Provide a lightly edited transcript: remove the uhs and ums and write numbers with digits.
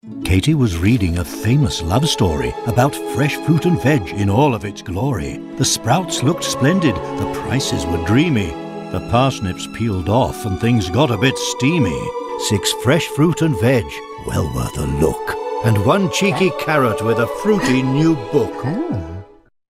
Katy was reading a famous love story about fresh fruit and veg in all of its glory. The sprouts looked splendid, the prices were dreamy. The parsnips peeled off and things got a bit steamy. 6 fresh fruit and veg, well worth a look. And 1 cheeky carrot with a fruity new book.